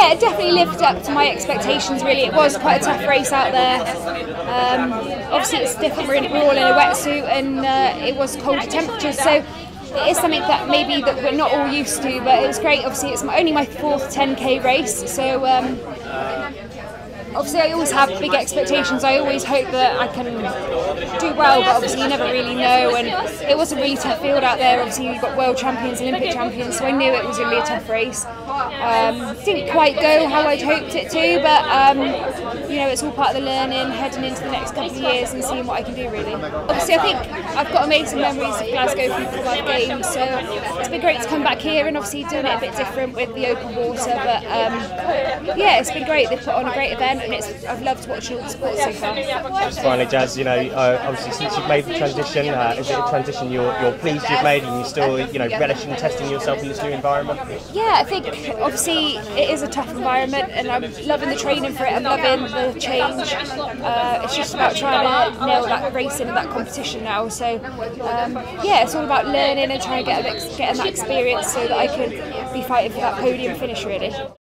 Yeah, it definitely lived up to my expectations really. It was quite a tough race out there. Obviously it's different, we're all in a wetsuit and it was colder temperatures, so it is something that maybe that we're not all used to, but it was great. Obviously it's only my 4th 10k race, so obviously I always have big expectations. I always hope that I can do well, but obviously you never really know, and it was a really tough field out there. Obviously you've got world champions, Olympic champions, so I knew it was going to be a tough race. Didn't quite go how I'd hoped it to, but you know, it's all part of the learning, heading into the next couple of years and seeing what I can do really. Obviously I think I've got amazing memories of Glasgow from the Commonwealth Games, so it's been great to come back here and obviously doing it a bit different with the open water, but yeah, it's been great. They've put on a great event and I've loved watching all the sports so far. Just finally, Jazz, you know, obviously since you've made the transition, is it a transition you're pleased you've made and you're still, you know, relishing testing yourself in this new environment? Yeah, I think obviously it is a tough environment and I'm loving the training for it, I'm loving the change. It's just about trying to nail that racing and that competition now, so yeah, it's all about learning and trying to getting that experience so that I can be fighting for that podium finish really.